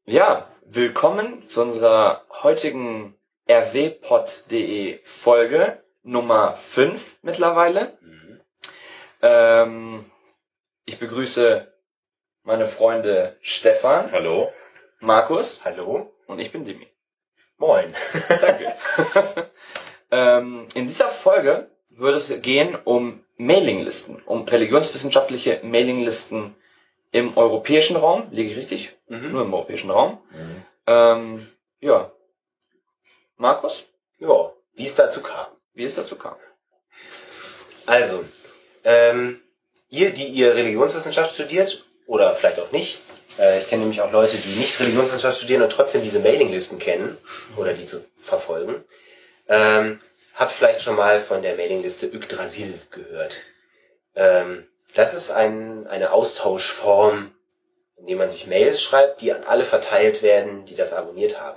Ja, willkommen zu unserer heutigen rwpod.de Folge Nummer 5 mittlerweile. Ich begrüße meine Freunde Stefan. Hallo. Markus. Hallo. Und ich bin Dimi. Moin. Danke. In dieser Folge würde es gehen um Mailinglisten, um religionswissenschaftliche Mailinglisten im europäischen Raum. Liege ich richtig? Nur im europäischen Raum. Ja. Markus? Ja, wie es dazu kam. Also, ihr Religionswissenschaft studiert, oder vielleicht auch nicht, ich kenne nämlich auch Leute, die nicht Religionswissenschaft studieren und trotzdem diese Mailinglisten kennen, oder die zu verfolgen, habt vielleicht schon mal von der Mailingliste Yggdrasil gehört. Das ist eine Austauschform, in der man sich Mails schreibt, die an alle verteilt werden, die das abonniert haben.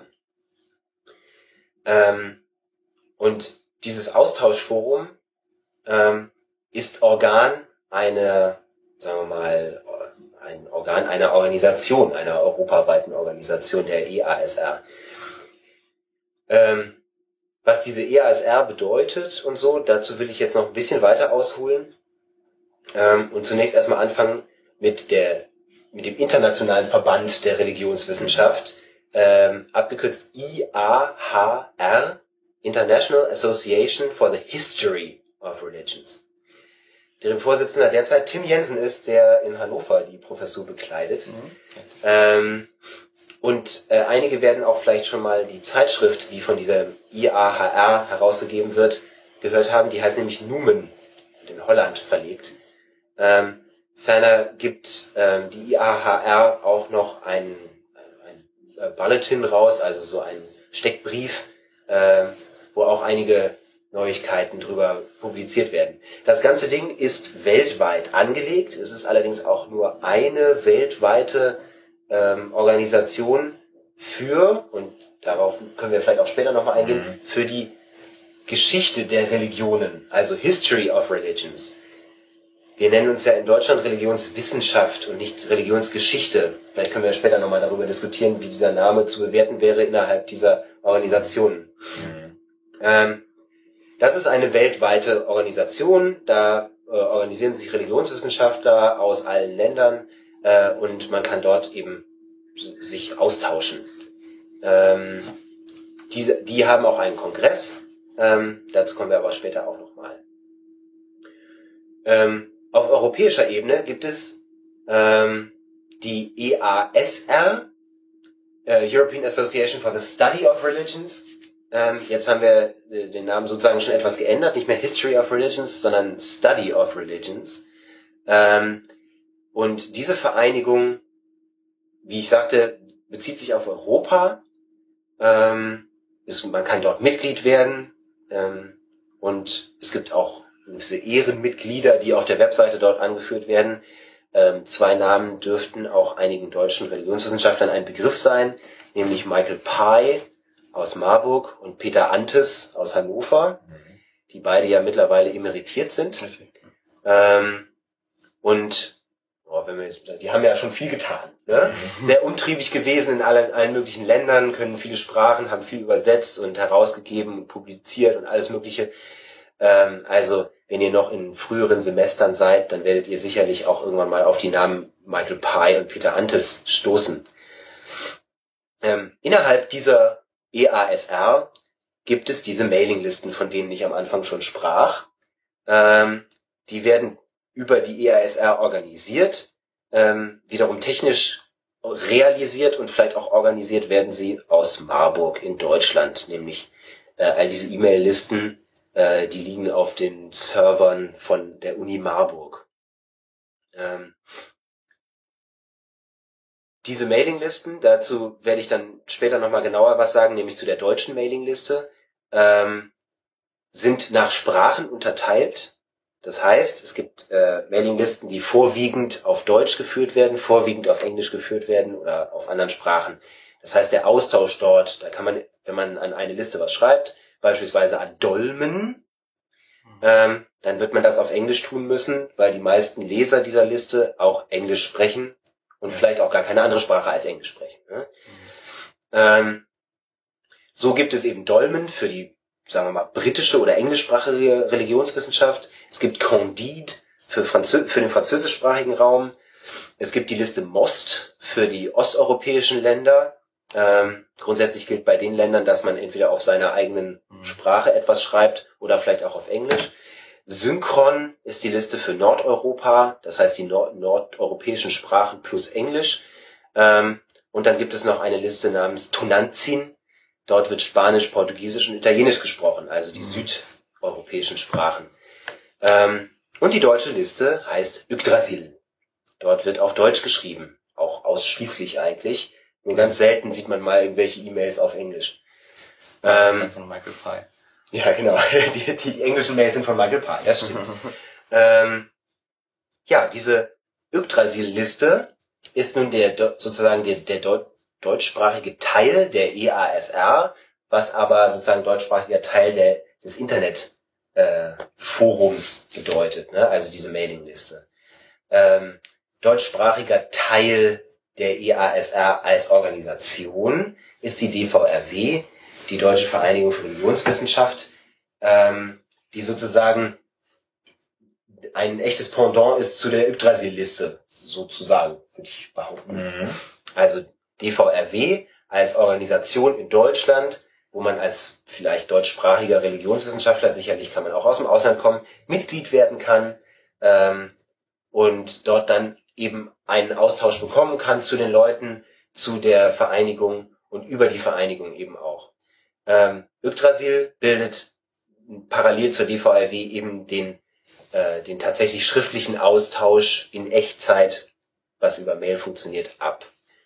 Und dieses Austauschforum ist Organ einer Organisation, einer europaweiten Organisation, der EASR. Was diese EASR bedeutet und so, dazu will ich jetzt noch ein bisschen weiter ausholen und zunächst erstmal anfangen mit dem Internationalen Verband der Religionswissenschaft, abgekürzt IAHR, International Association for the History of Religions. Deren Vorsitzender derzeit Tim Jensen ist, der in Hannover die Professur bekleidet. Einige werden auch vielleicht schon mal die Zeitschrift, die von dieser IAHR herausgegeben wird, gehört haben. Die heißt nämlich Numen, in Holland verlegt. Ferner gibt die IAHR auch noch ein Bulletin raus, also so ein Steckbrief, wo auch einige Neuigkeiten drüber publiziert werden. Das ganze Ding ist weltweit angelegt. Es ist allerdings auch nur eine weltweite Organisation und darauf können wir vielleicht auch später nochmal eingehen, für die Geschichte der Religionen, also History of Religions. Wir nennen uns ja in Deutschland Religionswissenschaft und nicht Religionsgeschichte. Vielleicht können wir später nochmal darüber diskutieren, wie dieser Name zu bewerten wäre innerhalb dieser Organisationen. Das ist eine weltweite Organisation, da organisieren sich Religionswissenschaftler aus allen Ländern und man kann dort eben sich austauschen. Die haben auch einen Kongress, dazu kommen wir aber später auch nochmal. Auf europäischer Ebene gibt es die EASR, European Association for the Study of Religions. Jetzt haben wir den Namen sozusagen schon etwas geändert, nicht mehr History of Religions, sondern Study of Religions. Und diese Vereinigung, wie ich sagte, bezieht sich auf Europa. Man kann dort Mitglied werden und es gibt auch gewisse Ehrenmitglieder, die auf der Webseite dort angeführt werden. 2 Namen dürften auch einigen deutschen Religionswissenschaftlern ein Begriff sein, nämlich Michael Pye aus Marburg und Peter Antes aus Hannover, die beide ja mittlerweile emeritiert sind. Die haben ja schon viel getan. Ne? Sehr umtriebig gewesen in allen möglichen Ländern, können viele Sprachen, haben viel übersetzt und herausgegeben und publiziert und alles Mögliche. Also, wenn ihr noch in früheren Semestern seid, dann werdet ihr sicherlich auch irgendwann mal auf die Namen Michael Pye und Peter Antes stoßen. Innerhalb dieser EASR gibt es diese Mailinglisten, von denen ich am Anfang schon sprach. Die werden über die EASR organisiert, wiederum technisch realisiert und vielleicht auch organisiert werden sie aus Marburg in Deutschland, nämlich all diese E-Mail-Listen, die liegen auf den Servern von der Uni Marburg. Diese Mailinglisten, dazu werde ich dann später nochmal genauer was sagen, nämlich zu der deutschen Mailingliste, sind nach Sprachen unterteilt. Das heißt, es gibt Mailinglisten, die vorwiegend auf Deutsch geführt werden, vorwiegend auf Englisch geführt werden oder auf anderen Sprachen. Das heißt, der Austausch dort, da kann man, wenn man an eine Liste was schreibt, beispielsweise an Dolmen, dann wird man das auf Englisch tun müssen, weil die meisten Leser dieser Liste auch Englisch sprechen und vielleicht auch gar keine andere Sprache als Englisch sprechen. Ne? So gibt es eben Dolmen für die, sagen wir mal, britische oder englischsprachige Religionswissenschaft. Es gibt Candide für den französischsprachigen Raum. Es gibt die Liste MOST für die osteuropäischen Länder. Grundsätzlich gilt bei den Ländern, dass man entweder auf seiner eigenen Sprache etwas schreibt oder vielleicht auch auf Englisch. Synchron ist die Liste für Nordeuropa, das heißt die nordeuropäischen Sprachen plus Englisch. Und dann gibt es noch eine Liste namens Tonantzin. Dort wird Spanisch, Portugiesisch und Italienisch gesprochen, also die südeuropäischen Sprachen. Und die deutsche Liste heißt Yggdrasil. Dort wird auf Deutsch geschrieben, auch ausschließlich eigentlich. Nur ganz selten sieht man mal irgendwelche E-Mails auf Englisch. Das ist dann von Michael Pye. Ja, genau. Die englischen Mails sind von Michael Pye, das stimmt. Ja, diese Yggdrasil-Liste ist nun sozusagen der deutschsprachige Teil der EASR, was aber sozusagen deutschsprachiger Teil des Internet-Forums bedeutet, ne? Also diese Mailingliste. Deutschsprachiger Teil der EASR als Organisation ist die DVRW, die Deutsche Vereinigung für Religionswissenschaft, die sozusagen ein echtes Pendant ist zu der Yggdrasil-Liste, sozusagen, würde ich behaupten. Also DVRW als Organisation in Deutschland, wo man als vielleicht deutschsprachiger Religionswissenschaftler, sicherlich kann man auch aus dem Ausland kommen, Mitglied werden kann und dort dann eben einen Austausch bekommen kann zu den Leuten, zu der Vereinigung und über die Vereinigung eben auch. Yggdrasil bildet parallel zur DVRW eben den tatsächlich schriftlichen Austausch in Echtzeit, was über Mail funktioniert, ab.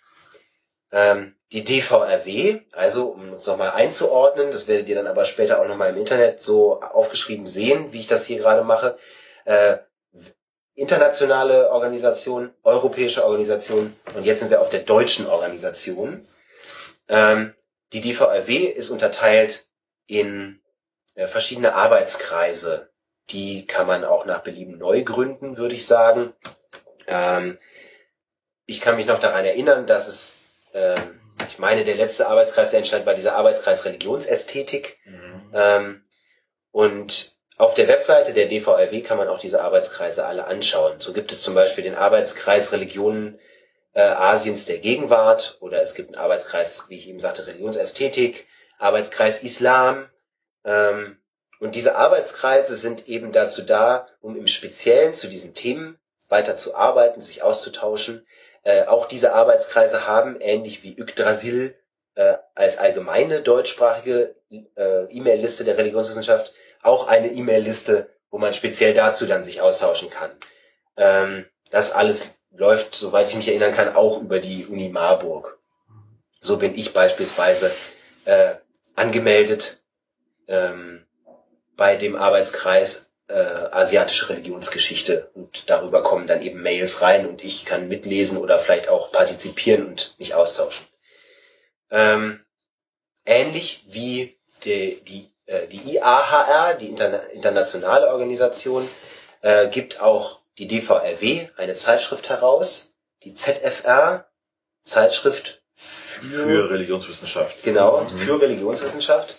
Die DVRW, also um uns nochmal einzuordnen, das werdet ihr dann aber später auch nochmal im Internet so aufgeschrieben sehen, wie ich das hier gerade mache, internationale Organisation, europäische Organisation und jetzt sind wir auf der deutschen Organisation. Die DVRW ist unterteilt in verschiedene Arbeitskreise. Die kann man auch nach Belieben neu gründen, würde ich sagen. Ich kann mich noch daran erinnern, dass es, ich meine, der letzte Arbeitskreis, der entstand, war dieser Arbeitskreis Religionsästhetik. Und auf der Webseite der DVRW kann man auch diese Arbeitskreise alle anschauen. So gibt es zum Beispiel den Arbeitskreis Religionen Asiens der Gegenwart oder es gibt einen Arbeitskreis, wie ich eben sagte, Religionsästhetik, Arbeitskreis Islam. Und diese Arbeitskreise sind eben dazu da, um im Speziellen zu diesen Themen weiter zu arbeiten, sich auszutauschen. Auch diese Arbeitskreise haben, ähnlich wie Yggdrasil, als allgemeine deutschsprachige E-Mail-Liste der Religionswissenschaft auch eine E-Mail-Liste, wo man speziell dazu dann sich austauschen kann. Das alles läuft, soweit ich mich erinnern kann, auch über die Uni Marburg. So bin ich beispielsweise angemeldet bei dem Arbeitskreis asiatische Religionsgeschichte und darüber kommen dann eben Mails rein und ich kann mitlesen oder vielleicht auch partizipieren und mich austauschen. Ähnlich wie die IAHR, die internationale Organisation, gibt auch die DVRW eine Zeitschrift heraus, die ZFR, Zeitschrift für Religionswissenschaft. Genau, für Religionswissenschaft.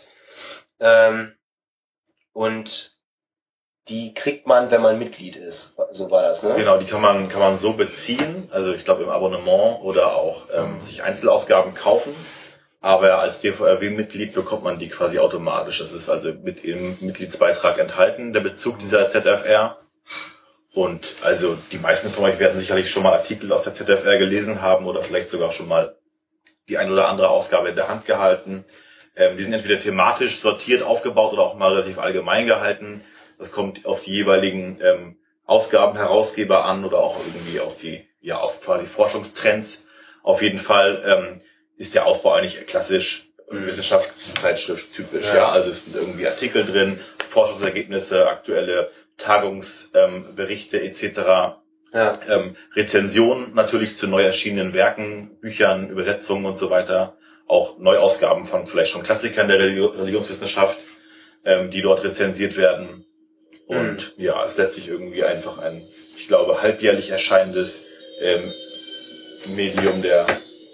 Und die kriegt man, wenn man Mitglied ist. So war das, ne? Genau, die kann man so beziehen, also ich glaube im Abonnement oder auch sich Einzelausgaben kaufen. Aber als DVRW-Mitglied bekommt man die quasi automatisch. Das ist also mit im Mitgliedsbeitrag enthalten, der Bezug dieser ZFR. Und also die meisten von euch werden sicherlich schon mal Artikel aus der ZFR gelesen haben oder vielleicht sogar schon mal die ein oder andere Ausgabe in der Hand gehalten. Die sind entweder thematisch sortiert, aufgebaut oder auch mal relativ allgemein gehalten. Das kommt auf die jeweiligen Ausgabenherausgeber an oder auch irgendwie auf quasi Forschungstrends. Auf jeden Fall ist der Aufbau eigentlich klassisch Wissenschaftszeitschrift typisch. Ja, also es sind irgendwie Artikel drin, Forschungsergebnisse, aktuelle Tagungsberichte etc. Ja. Rezensionen natürlich zu neu erschienenen Werken, Büchern, Übersetzungen und so weiter. Auch Neuausgaben von vielleicht schon Klassikern der Religionswissenschaft, die dort rezensiert werden. Und ja, es ist letztlich irgendwie einfach ein, ich glaube, halbjährlich erscheinendes Medium der,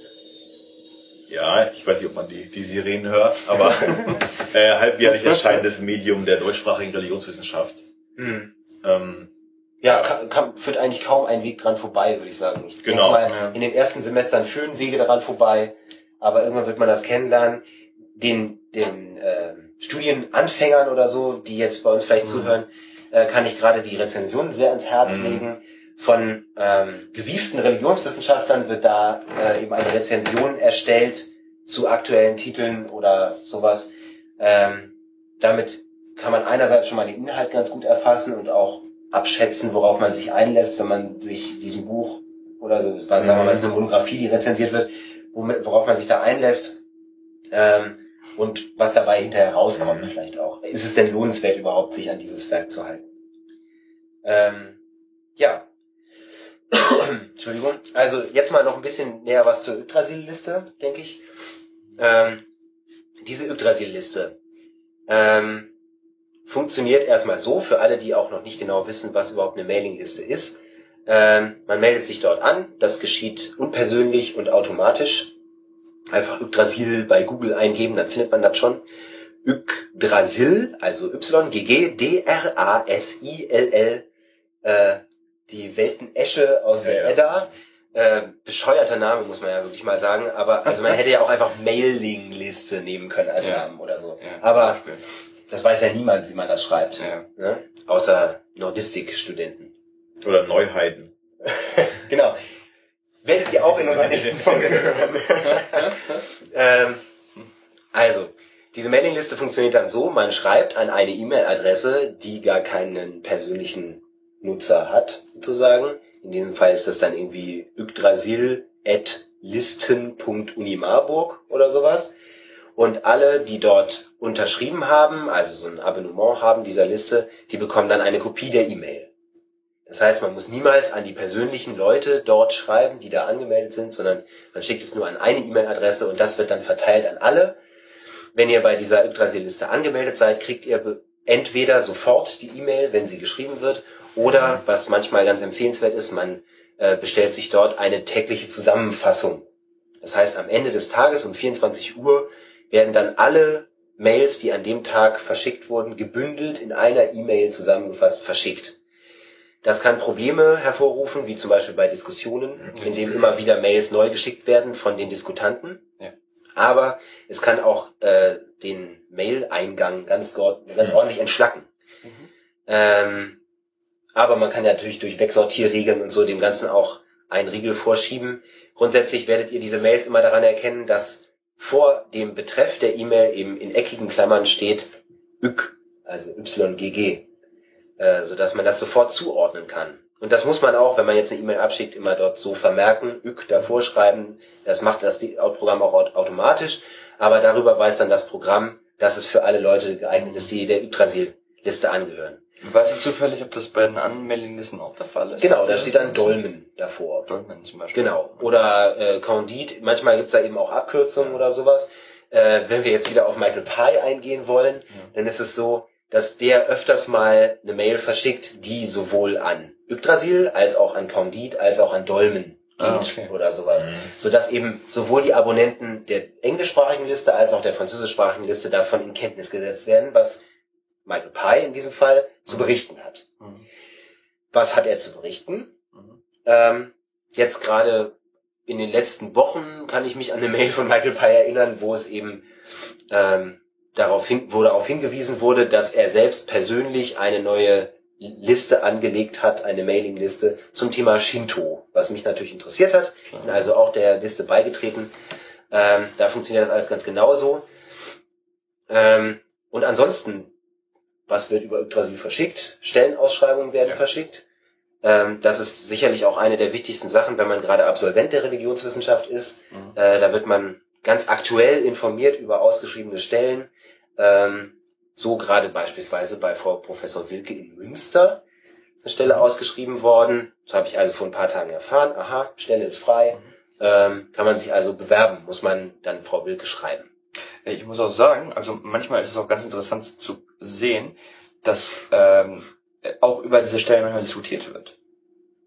ja, ich weiß nicht, ob man die Sirenen hört, aber halbjährlich erscheinendes Medium der deutschsprachigen Religionswissenschaft. Führt eigentlich kaum ein Weg dran vorbei, würde ich sagen. Ich genau. denke mal, in den ersten Semestern führen Wege daran vorbei, aber irgendwann wird man das kennenlernen. Den Studienanfängern oder so, die jetzt bei uns vielleicht zuhören, kann ich gerade die Rezensionen sehr ans Herz legen. Von gewieften Religionswissenschaftlern wird da eben eine Rezension erstellt zu aktuellen Titeln oder sowas. Damit kann man einerseits schon mal den Inhalt ganz gut erfassen und auch abschätzen, worauf man sich einlässt, wenn man sich diesem Buch oder so, sagen wir mal, es ist eine Monographie, die rezensiert wird, worauf man sich da einlässt und was dabei hinterher rauskommt vielleicht auch. Ist es denn lohnenswert überhaupt, sich an dieses Werk zu halten? Entschuldigung. Also jetzt mal noch ein bisschen näher was zur Yggdrasil-Liste, denke ich. Diese Yggdrasil-Liste funktioniert erstmal so, für alle, die auch noch nicht genau wissen, was überhaupt eine Mailingliste ist. Man meldet sich dort an, das geschieht unpersönlich und automatisch. Einfach Yggdrasil bei Google eingeben, dann findet man das schon. Yggdrasil, also Y-G-G-D-R-A-S-I-L-L, die Weltenesche aus der Edda. Bescheuerter Name, muss man ja wirklich mal sagen, aber also man hätte ja auch einfach Mailingliste nehmen können als Namen oder so. Ja, aber das weiß ja niemand, wie man das schreibt. Ja. Ne? Außer Nordistik-Studenten. Oder Neuheiten. Genau. Werdet ihr auch in unserer nächsten Folge hören. Also, diese Mailingliste funktioniert dann so, man schreibt an eine E-Mail-Adresse, die gar keinen persönlichen Nutzer hat, sozusagen. In diesem Fall ist das dann irgendwie yggdrasil@listen.unimarburg oder sowas. Und alle, die dort unterschrieben haben, also so ein Abonnement haben dieser Liste, die bekommen dann eine Kopie der E-Mail. Das heißt, man muss niemals an die persönlichen Leute dort schreiben, die da angemeldet sind, sondern man schickt es nur an eine E-Mail-Adresse und das wird dann verteilt an alle. Wenn ihr bei dieser Yggdrasil-Liste angemeldet seid, kriegt ihr entweder sofort die E-Mail, wenn sie geschrieben wird, oder, was manchmal ganz empfehlenswert ist, man bestellt sich dort eine tägliche Zusammenfassung. Das heißt, am Ende des Tages um 24 Uhr werden dann alle Mails, die an dem Tag verschickt wurden, gebündelt in einer E-Mail zusammengefasst verschickt. Das kann Probleme hervorrufen, wie zum Beispiel bei Diskussionen, in denen immer wieder Mails neu geschickt werden von den Diskutanten. Ja. Aber es kann auch den Mail-Eingang ganz ordentlich entschlacken. Aber man kann ja natürlich durch Wegsortierregeln und so dem Ganzen auch einen Riegel vorschieben. Grundsätzlich werdet ihr diese Mails immer daran erkennen, dass vor dem Betreff der E-Mail eben in eckigen Klammern steht YGG, also YGG, sodass man das sofort zuordnen kann. Und das muss man auch, wenn man jetzt eine E-Mail abschickt, immer dort so vermerken, YG davor schreiben. Das macht das Programm auch automatisch, aber darüber weiß dann das Programm, dass es für alle Leute geeignet ist, die der Yggdrasil-Liste angehören. Weißt du zufällig, ob das bei den anderen Mailinglisten auch der Fall ist? Genau, da steht dann Dolmen davor. Dolmen zum Beispiel. Genau. Oder Candide. Manchmal gibt's da eben auch Abkürzungen oder sowas. Wenn wir jetzt wieder auf Michael Pye eingehen wollen, dann ist es so, dass der öfters mal eine Mail verschickt, die sowohl an Yggdrasil als auch an Candide als auch an Dolmen geht oder sowas. Sodass eben sowohl die Abonnenten der englischsprachigen Liste als auch der französischsprachigen Liste davon in Kenntnis gesetzt werden, was Michael Pye in diesem Fall zu berichten hat. Was hat er zu berichten? Jetzt gerade in den letzten Wochen kann ich mich an eine Mail von Michael Pye erinnern, wo es eben darauf hingewiesen wurde, dass er selbst persönlich eine neue Liste angelegt hat, eine Mailingliste zum Thema Shinto, was mich natürlich interessiert hat. Bin also auch der Liste beigetreten. Da funktioniert das alles ganz genauso. Und ansonsten, was wird über Yggdrasil verschickt? Stellenausschreibungen werden verschickt. Das ist sicherlich auch eine der wichtigsten Sachen, wenn man gerade Absolvent der Religionswissenschaft ist. Da wird man ganz aktuell informiert über ausgeschriebene Stellen. So gerade beispielsweise bei Frau Professor Wilke in Münster ist eine Stelle ausgeschrieben worden. Das habe ich also vor ein paar Tagen erfahren. Aha, Stelle ist frei. Kann man sich also bewerben, muss man dann Frau Wilke schreiben. Ich muss auch sagen, also manchmal ist es auch ganz interessant zu sehen, dass auch über diese Stellen manchmal diskutiert wird.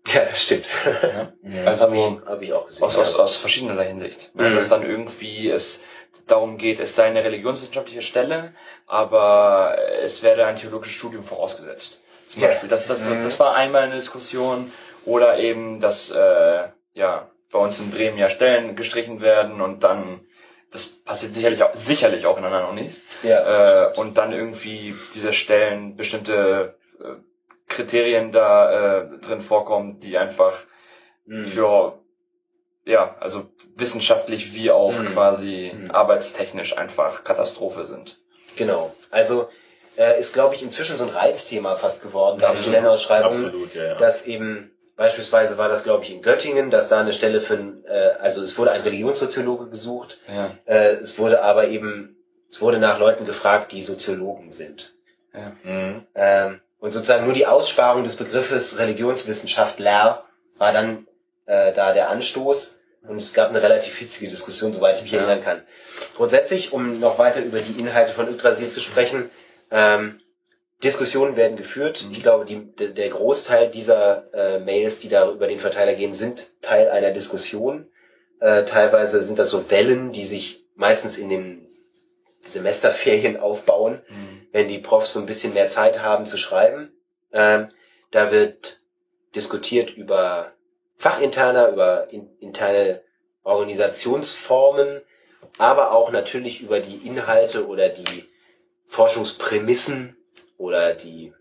Ja, das stimmt. Ja. Also hab ich auch gesehen. Aus verschiedener Hinsicht. Dass dann irgendwie es darum geht, es sei eine religionswissenschaftliche Stelle, aber es werde ein theologisches Studium vorausgesetzt. Zum Beispiel. Das war einmal eine Diskussion. Oder eben, dass bei uns in Bremen ja Stellen gestrichen werden und dann, das passiert sicherlich auch in anderen Unis, und dann irgendwie diese Stellen bestimmte Kriterien da drin vorkommen, die einfach für also wissenschaftlich wie auch quasi arbeitstechnisch einfach Katastrophe sind. Genau. Also ist, glaube ich, inzwischen so ein Reizthema fast geworden, bei den Stellenausschreibungen. Absolut, ja. Dass eben, beispielsweise war das, glaube ich, in Göttingen, dass da eine Stelle also es wurde ein Religionssoziologe gesucht, es wurde nach Leuten gefragt, die Soziologen sind. Ja. Und sozusagen nur die Aussparung des Begriffes Religionswissenschaftler war dann da der Anstoß, und es gab eine relativ hitzige Diskussion, soweit ich mich erinnern kann. Grundsätzlich, um noch weiter über die Inhalte von Yggdrasil zu sprechen, Diskussionen werden geführt. Ich glaube, der Großteil dieser Mails, die da über den Verteiler gehen, sind Teil einer Diskussion. Teilweise sind das so Wellen, die sich meistens in den Semesterferien aufbauen, wenn die Profs so ein bisschen mehr Zeit haben zu schreiben. Da wird diskutiert über Fachinterner, über interne Organisationsformen, aber auch natürlich über die Inhalte oder die Forschungsprämissen oder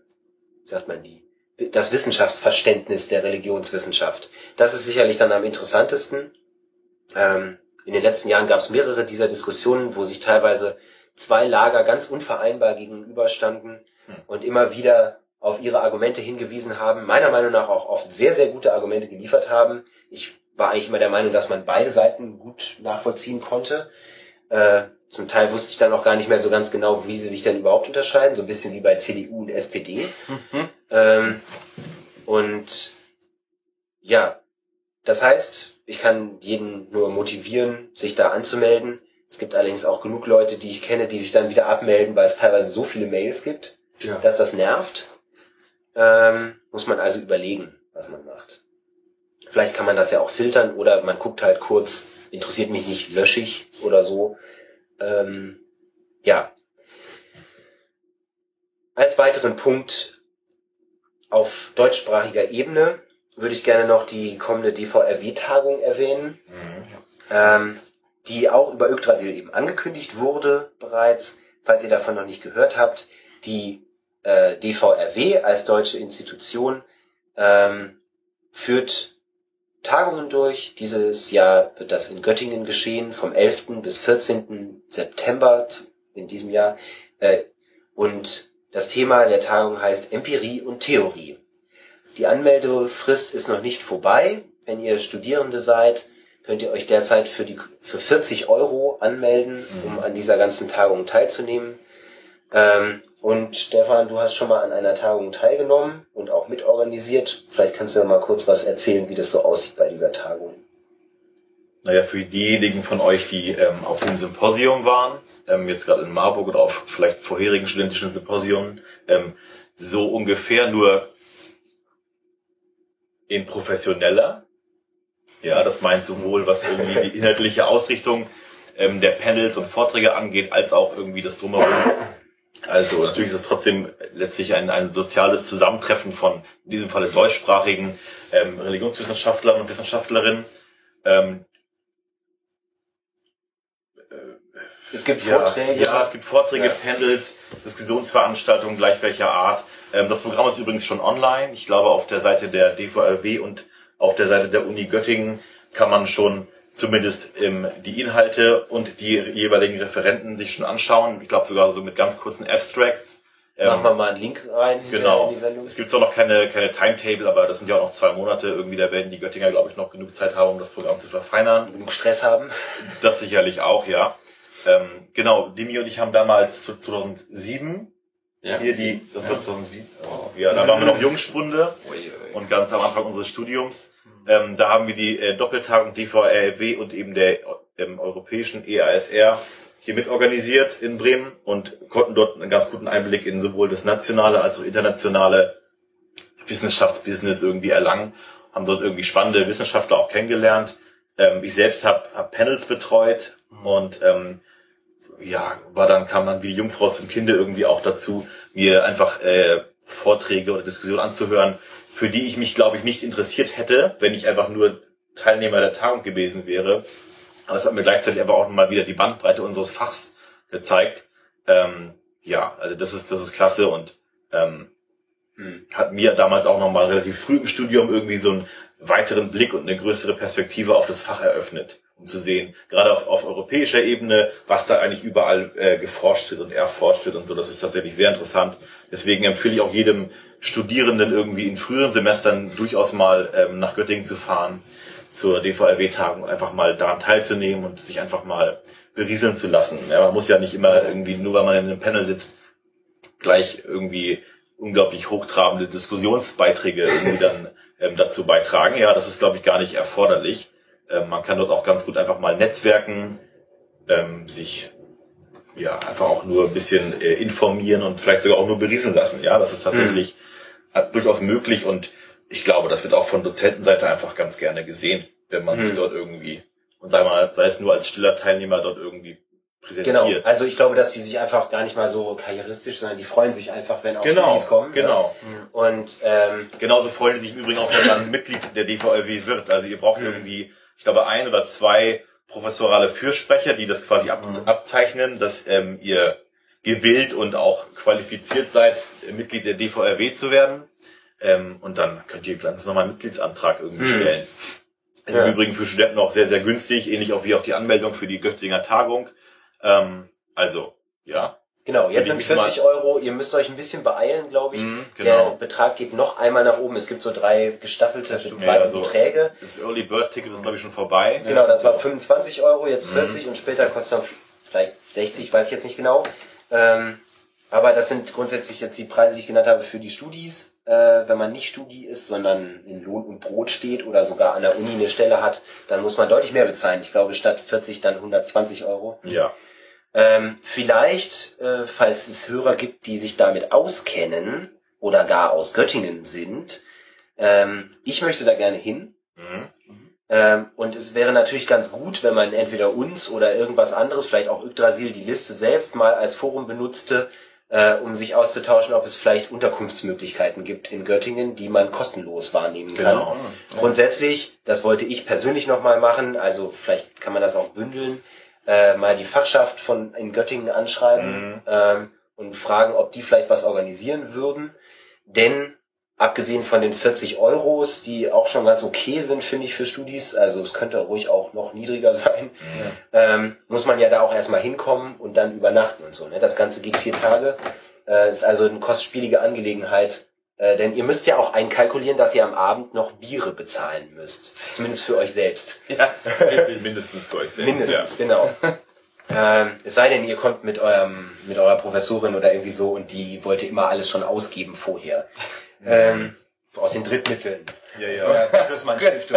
das Wissenschaftsverständnis der Religionswissenschaft. Das ist sicherlich dann am interessantesten. In den letzten Jahren gab es mehrere dieser Diskussionen, wo sich teilweise zwei Lager ganz unvereinbar gegenüberstanden und immer wieder auf ihre Argumente hingewiesen haben, meiner Meinung nach auch oft sehr, sehr gute Argumente geliefert haben. Ich war eigentlich immer der Meinung, dass man beide Seiten gut nachvollziehen konnte. Zum Teil wusste ich dann auch gar nicht mehr so ganz genau, wie sie sich denn überhaupt unterscheiden, so ein bisschen wie bei CDU und SPD. Und ja, das heißt, ich kann jeden nur motivieren, sich da anzumelden. Es gibt allerdings auch genug Leute, die ich kenne, die sich dann wieder abmelden, weil es teilweise so viele Mails gibt, dass das nervt. Muss man also überlegen, was man macht. Vielleicht kann man das ja auch filtern oder man guckt halt kurz, interessiert mich nicht, lösche ich oder so. Als weiteren Punkt auf deutschsprachiger Ebene würde ich gerne noch die kommende DVRW-Tagung erwähnen, die auch über Yggdrasil eben angekündigt wurde bereits. Falls ihr davon noch nicht gehört habt, die DVRW als deutsche Institution führt Tagungen durch. Dieses Jahr wird das in Göttingen geschehen, vom 11. bis 14. September in diesem Jahr. Und das Thema der Tagung heißt Empirie und Theorie. Die Anmeldefrist ist noch nicht vorbei. Wenn ihr Studierende seid, könnt ihr euch derzeit für 40 € anmelden, um an dieser ganzen Tagung teilzunehmen. Und Stefan, du hast schon mal an einer Tagung teilgenommen und auch mitorganisiert. Vielleicht kannst du ja mal kurz was erzählen, wie das so aussieht bei dieser Tagung. Naja, für diejenigen von euch, die auf dem Symposium waren, jetzt gerade in Marburg oder auf vielleicht vorherigen studentischen Symposionen, so ungefähr nur in professioneller. Ja, das meint sowohl, was irgendwie die inhaltliche Ausrichtung der Panels und Vorträge angeht, als auch irgendwie das Drumherum. Also natürlich ist es trotzdem letztlich ein soziales Zusammentreffen von, in diesem Falle deutschsprachigen Religionswissenschaftlern und Wissenschaftlerinnen. Es gibt Vorträge. Ja, es gibt Vorträge, Panels, Diskussionsveranstaltungen gleich welcher Art. Das Programm ist übrigens schon online. Ich glaube, auf der Seite der DVRW und auf der Seite der Uni Göttingen kann man schon zumindest die Inhalte und die jeweiligen Referenten sich schon anschauen. Ich glaube sogar so mit ganz kurzen Abstracts. Machen wir mal einen Link rein. Genau. In die Sendung. Es gibt zwar noch keine Timetable, aber das sind ja auch noch 2 Monate. Irgendwie, da werden die Göttinger, glaube ich, noch genug Zeit haben, um das Programm zu verfeinern. Genug Stress haben. Das sicherlich auch, ja. Genau, Dimi und ich haben damals 2007 das war 2007. Ja, da waren wir noch Jungspunde und ganz am Anfang unseres Studiums. Da haben wir die Doppeltagung DVRW und eben der europäischen EASR hier mitorganisiert in Bremen und konnten dort einen ganz guten Einblick in sowohl das nationale als auch internationale Wissenschaftsbusiness irgendwie erlangen. haben dort irgendwie spannende Wissenschaftler auch kennengelernt. Ich selbst hab Panels betreut und kam dann wie Jungfrau zum Kinde irgendwie auch dazu, mir einfach Vorträge oder Diskussionen anzuhören, für die ich mich, glaube ich, nicht interessiert hätte, wenn ich einfach nur Teilnehmer der Tagung gewesen wäre. Aber es hat mir gleichzeitig aber auch mal wieder die Bandbreite unseres Fachs gezeigt. Also das ist klasse und hat mir damals auch nochmal relativ früh im Studium irgendwie so einen weiteren Blick und eine größere Perspektive auf das Fach eröffnet, um zu sehen, gerade auf europäischer Ebene, was da eigentlich überall geforscht wird und erforscht wird und so. Das ist tatsächlich sehr interessant. Deswegen empfehle ich auch jedem Studierenden irgendwie in früheren Semestern durchaus mal nach Göttingen zu fahren, zur DVRW-Tagung, einfach mal daran teilzunehmen und sich einfach mal berieseln zu lassen. Ja, man muss ja nicht immer irgendwie, nur weil man in einem Panel sitzt, gleich irgendwie unglaublich hochtrabende Diskussionsbeiträge irgendwie dann dazu beitragen. Ja, das ist, glaube ich, gar nicht erforderlich. Man kann dort auch ganz gut einfach mal netzwerken, sich einfach auch nur ein bisschen informieren und vielleicht sogar auch nur berieseln lassen. Ja, das ist tatsächlich durchaus möglich und ich glaube, das wird auch von Dozentenseite einfach ganz gerne gesehen, wenn man sich dort irgendwie, und sei es nur als stiller Teilnehmer dort irgendwie präsentiert. Genau, also ich glaube, dass die sich einfach gar nicht mal so karrieristisch, sondern die freuen sich einfach, wenn auch Studis kommen. Genau. Ja. Und genauso freuen die sich im Übrigen auch, wenn man Mitglied der DVLW wird. Also ihr braucht irgendwie, ich glaube, 1 oder 2 professorale Fürsprecher, die das quasi abzeichnen, dass ihr gewillt und auch qualifiziert seid, Mitglied der DVRW zu werden. Und dann könnt ihr ganz normal einen Mitgliedsantrag irgendwie stellen. Es ist im Übrigen für Studenten auch sehr, sehr günstig, ähnlich auch wie auch die Anmeldung für die Göttinger Tagung. Genau, jetzt sind es 40 Euro. Ihr müsst euch ein bisschen beeilen, glaube ich. Genau. Der Betrag geht noch einmal nach oben. Es gibt so 3 gestaffelte Beträge. Das Early Bird Ticket ist, glaube ich, schon vorbei. Genau, das war 25 Euro, jetzt 40 und später kostet dann vielleicht 60, weiß ich jetzt nicht genau. Aber das sind grundsätzlich jetzt die Preise, die ich genannt habe für die Studis. Wenn man nicht Studi ist, sondern in Lohn und Brot steht oder sogar an der Uni eine Stelle hat, dann muss man deutlich mehr bezahlen. Ich glaube, statt 40 dann 120 Euro. Ja. Vielleicht, falls es Hörer gibt, die sich damit auskennen oder gar aus Göttingen sind, ich möchte da gerne hin. Und es wäre natürlich ganz gut, wenn man entweder uns oder irgendwas anderes, vielleicht auch Yggdrasil, die Liste selbst mal als Forum benutzte, um sich auszutauschen, ob es vielleicht Unterkunftsmöglichkeiten gibt in Göttingen, die man kostenlos wahrnehmen kann. Genau. Grundsätzlich, das wollte ich persönlich nochmal machen, also vielleicht kann man das auch bündeln, mal die Fachschaft in Göttingen anschreiben und fragen, ob die vielleicht was organisieren würden. Denn abgesehen von den 40 Euros, die auch schon ganz okay sind, finde ich, für Studis, also es könnte ruhig auch noch niedriger sein, muss man ja da auch erstmal hinkommen und dann übernachten und so. Ne? Das Ganze geht 4 Tage, ist also eine kostspielige Angelegenheit, denn ihr müsst ja auch einkalkulieren, dass ihr am Abend noch Biere bezahlen müsst. Zumindest für euch selbst. Ja, mindestens für euch selbst. Mindestens, genau. Es sei denn, ihr kommt mit eurer Professorin oder irgendwie so und die wollte immer alles schon ausgeben vorher. Aus den Drittmitteln. Ja. Plus Stiftung.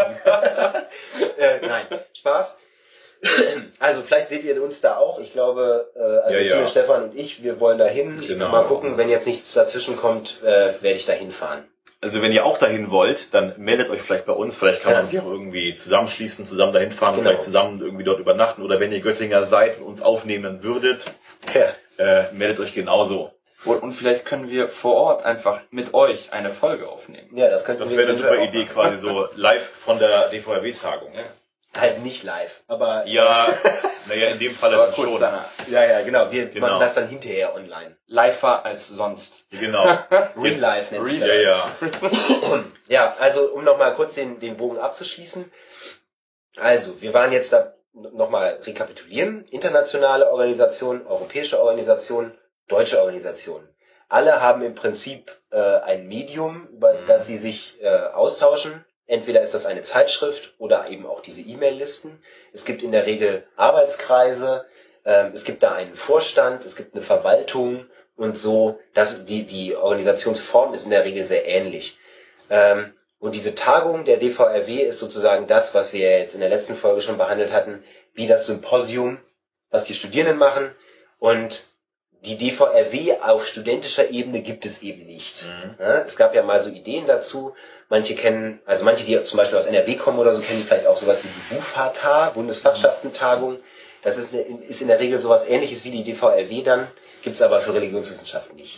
Nein, Spaß. Also vielleicht seht ihr uns da auch. Ich glaube, Tino, Stefan und ich, wir wollen da hin. Genau. Mal gucken, wenn jetzt nichts dazwischen kommt, werde ich da hinfahren. Also wenn ihr auch dahin wollt, dann meldet euch vielleicht bei uns. Vielleicht kann man sich auch irgendwie zusammenschließen, zusammen dahin fahren, vielleicht zusammen irgendwie dort übernachten. Oder wenn ihr Göttinger seid und uns aufnehmen würdet, meldet euch genauso. Und vielleicht können wir vor Ort einfach mit euch eine Folge aufnehmen. Ja, das wäre eine super Idee, quasi so live von der DVRW-Tagung. Ja. Halt nicht live, aber... Ja, in dem Falle dann kurz schon. danach. Ja, genau. Wir machen das dann hinterher online. Liver als sonst. Genau. Real Life nennt sich das. Ja. Ja, also um nochmal kurz den Bogen abzuschließen. Also, wir waren jetzt da nochmal rekapitulieren. Internationale Organisationen, europäische Organisationen, deutsche Organisationen. Alle haben im Prinzip ein Medium, über das sie sich austauschen. Entweder ist das eine Zeitschrift oder eben auch diese E-Mail-Listen. Es gibt in der Regel Arbeitskreise, es gibt da einen Vorstand, es gibt eine Verwaltung und so. Die Organisationsform ist in der Regel sehr ähnlich. Und diese Tagung der DVRW ist sozusagen das, was wir jetzt in der letzten Folge schon behandelt hatten, wie das Symposium, was die Studierenden machen. Und die DVRW auf studentischer Ebene gibt es eben nicht. Ja, es gab ja mal so Ideen dazu. Manche, die zum Beispiel aus NRW kommen oder so, kennen vielleicht auch sowas wie die BUFATA, Bundesfachschaftentagung. Das ist in der Regel sowas Ähnliches wie die DVRW dann, gibt's aber für Religionswissenschaften nicht.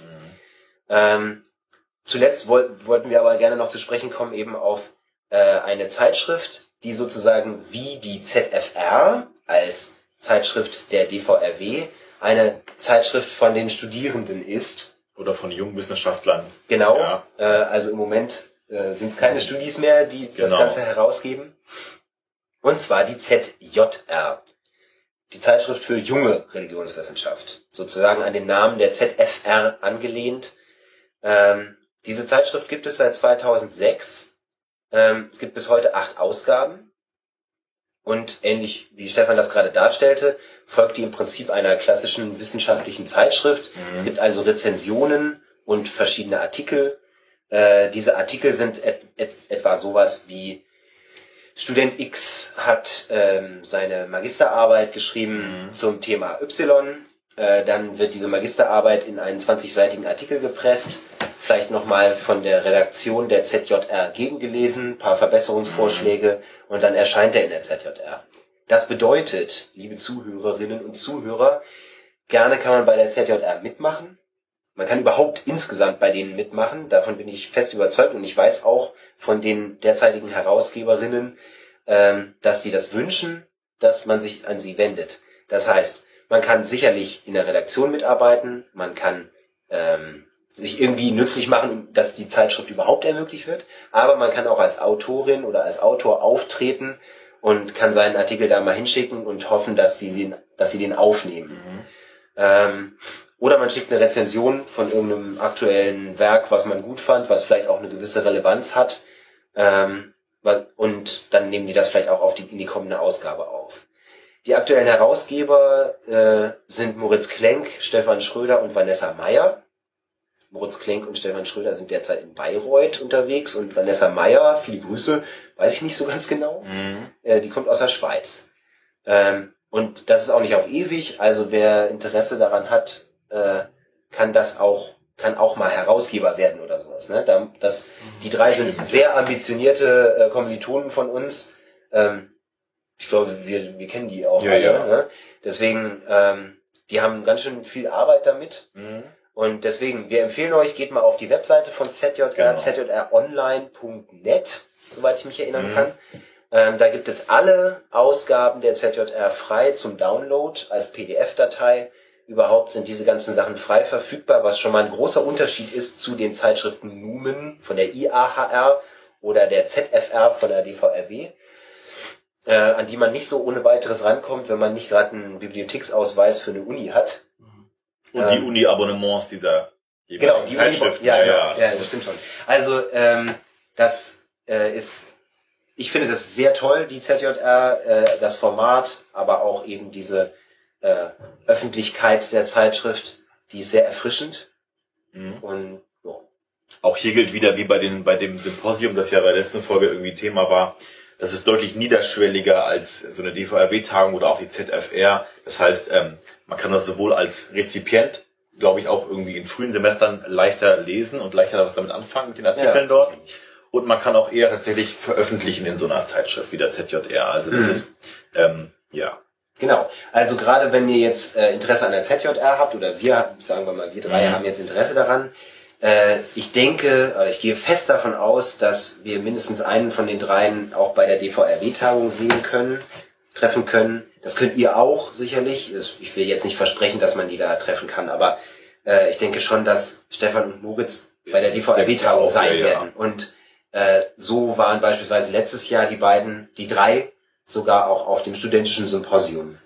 Zuletzt wollten wir aber gerne noch zu sprechen kommen eben auf eine Zeitschrift, die sozusagen wie die ZFR als Zeitschrift der DVRW eine Zeitschrift von den Studierenden ist. Oder von jungen Wissenschaftlern. Genau, ja. Also im Moment sind es keine Studis mehr, die das Ganze herausgeben. Und zwar die ZJR. Die Zeitschrift für junge Religionswissenschaft. Sozusagen an den Namen der ZFR angelehnt. Diese Zeitschrift gibt es seit 2006. Es gibt bis heute 8 Ausgaben. Und ähnlich wie Stefan das gerade darstellte, folgt die im Prinzip einer klassischen wissenschaftlichen Zeitschrift. Es gibt also Rezensionen und verschiedene Artikel. Diese Artikel sind etwa sowas wie: Student X hat seine Magisterarbeit geschrieben zum Thema Y. Dann wird diese Magisterarbeit in einen 20-seitigen Artikel gepresst, vielleicht nochmal von der Redaktion der ZJR gegengelesen, ein paar Verbesserungsvorschläge, und dann erscheint er in der ZJR. Das bedeutet, liebe Zuhörerinnen und Zuhörer, gerne kann man bei der ZJR mitmachen. Man kann überhaupt insgesamt bei denen mitmachen, davon bin ich fest überzeugt, und ich weiß auch von den derzeitigen Herausgeberinnen, dass sie das wünschen, dass man sich an sie wendet. Das heißt, man kann sicherlich in der Redaktion mitarbeiten, man kann sich irgendwie nützlich machen, dass die Zeitschrift überhaupt ermöglicht wird, aber man kann auch als Autorin oder als Autor auftreten und kann seinen Artikel da mal hinschicken und hoffen, dass sie den aufnehmen. Oder man schickt eine Rezension von irgendeinem aktuellen Werk, was man gut fand, was vielleicht auch eine gewisse Relevanz hat, und dann nehmen die das vielleicht auch in die kommende Ausgabe auf. Die aktuellen Herausgeber sind Moritz Klenk, Stefan Schröder und Vanessa Meyer. Moritz Klenk und Stefan Schröder sind derzeit in Bayreuth unterwegs, und Vanessa Meyer, viele Grüße, weiß ich nicht so ganz genau, die kommt aus der Schweiz. Und das ist auch nicht auf ewig, also wer Interesse daran hat, kann auch mal Herausgeber werden oder sowas. Ne? Die 3 sind sehr ambitionierte Kommilitonen von uns. Ich glaube, wir kennen die auch alle. Ja. Ne? Deswegen, die haben ganz schön viel Arbeit damit. Und deswegen, wir empfehlen euch, geht mal auf die Webseite von ZJR, zjronline.net, soweit ich mich erinnern kann. Da gibt es alle Ausgaben der ZJR frei zum Download als PDF-Datei. Überhaupt sind diese ganzen Sachen frei verfügbar, was schon mal ein großer Unterschied ist zu den Zeitschriften Numen von der IAHR oder der ZFR von der DVRW, an die man nicht so ohne weiteres rankommt, wenn man nicht gerade einen Bibliotheksausweis für eine Uni hat. Und die Uni-Abonnements dieser genau, die Zeitschriften. Ja, das stimmt schon. Also ich finde das sehr toll, die ZJR, das Format, aber auch eben diese Öffentlichkeit der Zeitschrift, die ist sehr erfrischend. Und auch hier gilt wieder wie bei dem Symposium, das ja bei der letzten Folge irgendwie Thema war, das ist deutlich niederschwelliger als so eine DVRW-Tagung oder auch die ZFR. Das heißt, man kann das sowohl als Rezipient, glaube ich, auch irgendwie in frühen Semestern leichter lesen und leichter was damit anfangen mit den Artikeln dort. Und man kann auch eher tatsächlich veröffentlichen in so einer Zeitschrift wie der ZJR. Also das ist, Genau. Also gerade wenn ihr jetzt Interesse an der ZJR habt, oder sagen wir mal, wir 3 haben jetzt Interesse daran, ich gehe fest davon aus, dass wir mindestens einen von den 3 auch bei der DVRW-Tagung treffen können. Das könnt ihr auch sicherlich. Ich will jetzt nicht versprechen, dass man die da treffen kann, aber ich denke schon, dass Stefan und Moritz bei der DVRW-Tagung sein werden. Und so waren beispielsweise letztes Jahr die 3 sogar auch auf dem studentischen Symposium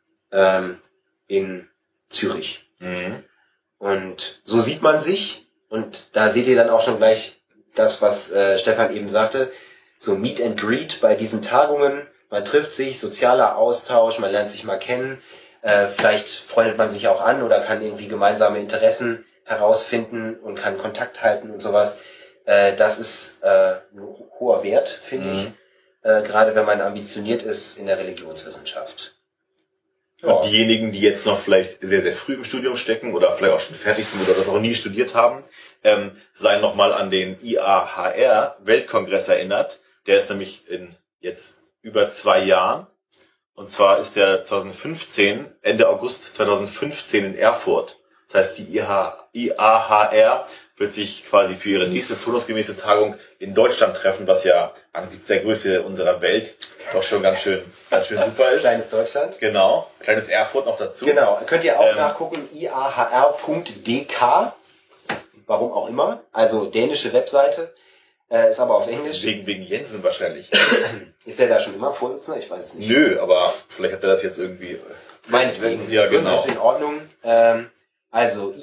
in Zürich. Und so sieht man sich. Und da seht ihr dann auch schon gleich das, was Stefan eben sagte. So Meet and Greet bei diesen Tagungen. Man trifft sich, sozialer Austausch, man lernt sich mal kennen. Vielleicht freundet man sich auch an oder kann irgendwie gemeinsame Interessen herausfinden und kann Kontakt halten und sowas. Das ist ein hoher Wert, finde ich. Gerade wenn man ambitioniert ist in der Religionswissenschaft. Und diejenigen, die jetzt noch vielleicht sehr, sehr früh im Studium stecken oder vielleicht auch schon fertig sind oder das auch nie studiert haben, seien nochmal an den IAHR-Weltkongress erinnert. Der ist nämlich in jetzt über 2 Jahren. Und zwar ist der 2015, Ende August 2015 in Erfurt. Das heißt, die IAHR wird sich quasi für ihre nächste turnusgemäße Tagung in Deutschland treffen, was ja angesichts der Größe unserer Welt doch schon ganz schön super ist. Kleines Deutschland. Genau. Kleines Erfurt noch dazu. Genau. Könnt ihr auch nachgucken, iahr.dk. Warum auch immer. Also dänische Webseite. Ist aber auf Englisch. Wegen Jensen wahrscheinlich. Ist er da schon immer Vorsitzender? Ich weiß es nicht. Nö, aber vielleicht hat er das jetzt irgendwie... Meinetwegen. Ja, genau. Ist in Ordnung. Also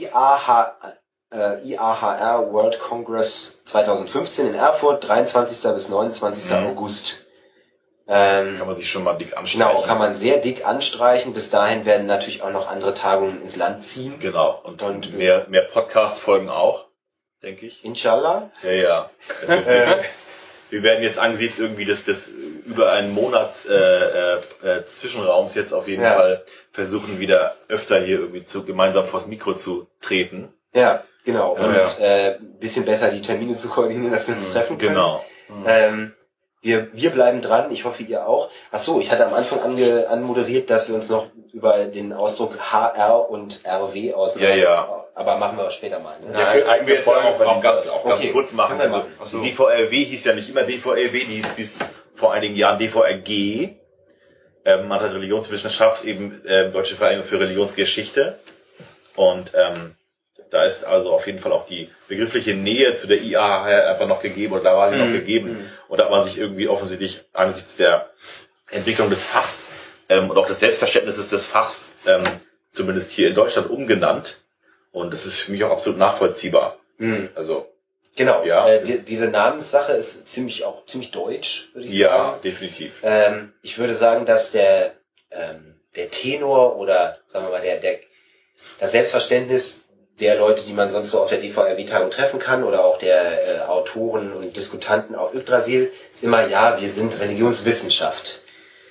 IAHR World Congress 2015 in Erfurt, 23. bis 29. August. Kann man sich schon mal dick anstreichen. Genau, kann man sehr dick anstreichen. Bis dahin werden natürlich auch noch andere Tagungen ins Land ziehen. Genau. Und mehr Podcast folgen auch, denke ich. Inshallah. Ja. Also wir werden jetzt angesichts irgendwie des über einen Monat Zwischenraums jetzt auf jeden Fall versuchen, wieder öfter hier irgendwie gemeinsam vors Mikro zu treten. Ja, genau. Und bisschen besser die Termine zu koordinieren, dass wir uns treffen können. Genau. Wir bleiben dran, ich hoffe ihr auch. Ach so, ich hatte am Anfang anmoderiert, dass wir uns noch über den Ausdruck HR und RW ausdrücken. Ja. Aber machen wir später mal. Ne? Ja, können wir jetzt auch ganz kurz machen. Also so. DVRW hieß ja nicht immer DVRW, die hieß bis vor einigen Jahren DVRG. Man hat Religionswissenschaft, eben Deutsche Vereinigung für Religionsgeschichte. Und da ist also auf jeden Fall auch die begriffliche Nähe zu der IAHR einfach noch gegeben, oder da war sie noch gegeben. Und da hat man sich irgendwie offensichtlich angesichts der Entwicklung des Fachs und auch des Selbstverständnisses des Fachs zumindest hier in Deutschland umgenannt. Und das ist für mich auch absolut nachvollziehbar. Also genau, ja, diese Namenssache ist ziemlich deutsch, würde ich sagen. Ja, definitiv. Ich würde sagen, dass der Tenor oder sagen wir mal das Selbstverständnis der Leute, die man sonst so auf der DVRW-Tagung treffen kann, oder auch der Autoren und Diskutanten auf Yggdrasil, ist immer, wir sind Religionswissenschaft.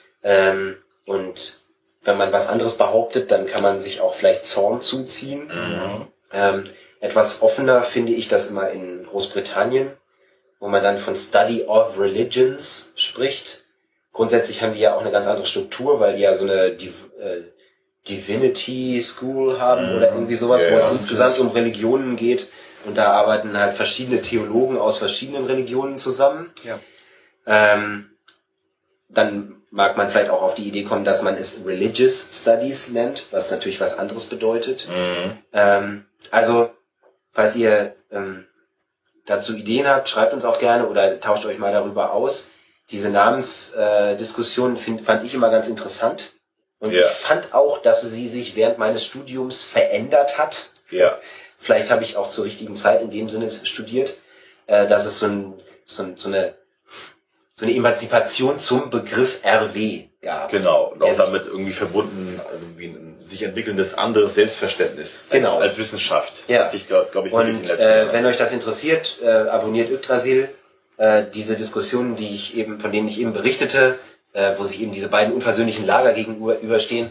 Und wenn man was anderes behauptet, dann kann man sich auch vielleicht Zorn zuziehen. Etwas offener finde ich das immer in Großbritannien, wo man dann von Study of Religions spricht. Grundsätzlich haben die ja auch eine ganz andere Struktur, weil die ja so eine Divinity School haben oder irgendwie sowas, wo es insgesamt um Religionen geht. Und da arbeiten halt verschiedene Theologen aus verschiedenen Religionen zusammen. Ja. Dann mag man vielleicht auch auf die Idee kommen, dass man es Religious Studies nennt, was natürlich was anderes bedeutet. Also, falls ihr dazu Ideen habt, schreibt uns auch gerne oder tauscht euch mal darüber aus. Diese Namensdiskussion fand ich immer ganz interessant. Und ich fand auch, dass sie sich während meines Studiums verändert hat. Ja. Vielleicht habe ich auch zur richtigen Zeit in dem Sinne studiert, dass es so eine Emanzipation zum Begriff RW gab. Genau. Und auch damit irgendwie verbunden, irgendwie ein sich entwickelndes anderes Selbstverständnis als Wissenschaft. Ja. Hat sich, glaube ich, und wenn euch das interessiert, abonniert Yggdrasil. Diese Diskussionen, von denen ich eben berichtete, wo sich eben diese beiden unversöhnlichen Lager gegenüberstehen,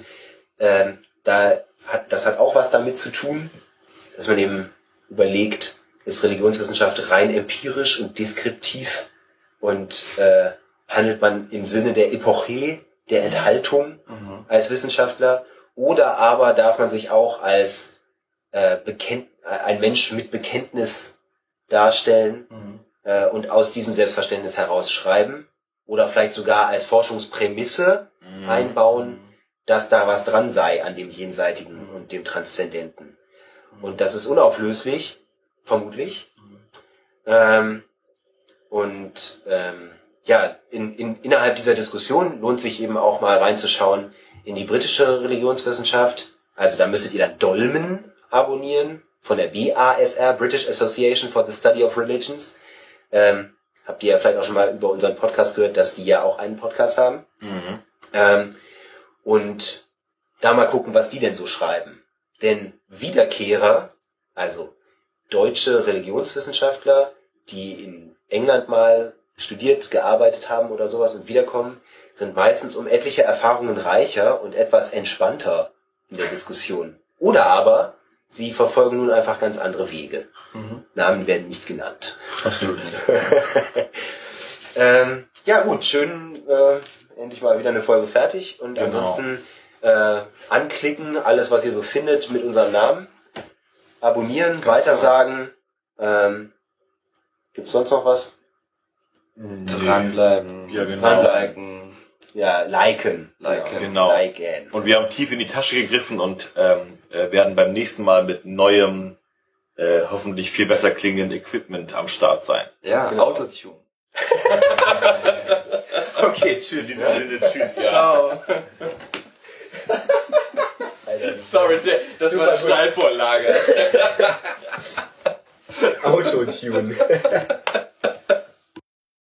das hat auch was damit zu tun, dass man eben überlegt, ist Religionswissenschaft rein empirisch und deskriptiv und handelt man im Sinne der Epoche, der Enthaltung als Wissenschaftler, oder aber darf man sich auch als ein Mensch mit Bekenntnis darstellen und aus diesem Selbstverständnis heraus schreiben oder vielleicht sogar als Forschungsprämisse einbauen, dass da was dran sei an dem Jenseitigen und dem Transzendenten. Und das ist unauflöslich, vermutlich. Innerhalb dieser Diskussion lohnt sich eben auch mal reinzuschauen in die britische Religionswissenschaft. Also da müsstet ihr dann Dolmen abonnieren von der BASR, British Association for the Study of Religions. Habt ihr ja vielleicht auch schon mal über unseren Podcast gehört, dass die ja auch einen Podcast haben. Und da mal gucken, was die denn so schreiben. Denn Wiederkehrer, also deutsche Religionswissenschaftler, die in England mal studiert, gearbeitet haben oder sowas und wiederkommen, sind meistens um etliche Erfahrungen reicher und etwas entspannter in der Diskussion. Oder aber sie verfolgen nun einfach ganz andere Wege. Namen werden nicht genannt. Absolut nicht. Ja gut, schön, endlich mal wieder eine Folge fertig. Und ansonsten anklicken, alles was ihr so findet mit unserem Namen. Abonnieren, weitersagen. Gibt's sonst noch was? Dranbleiben. Ja, genau. Dranbleiben. Ja, liken. Genau. Liken. Und wir haben tief in die Tasche gegriffen und werden beim nächsten Mal mit neuem, hoffentlich viel besser klingenden Equipment am Start sein. Ja, Genau. Autotune. Okay, tschüss. In diesem Sinne, tschüss, ja. Ciao. Sorry, das war eine Steilvorlage. Autotune.